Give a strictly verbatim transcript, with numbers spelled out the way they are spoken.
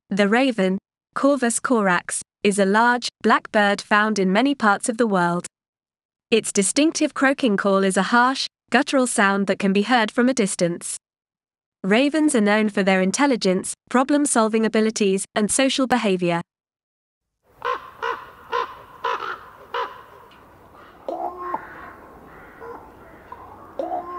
The raven, Corvus corax, is a large, black bird found in many parts of the world. Its distinctive croaking call is a harsh, guttural sound that can be heard from a distance. Ravens are known for their intelligence, problem-solving abilities, and social behavior. Oh.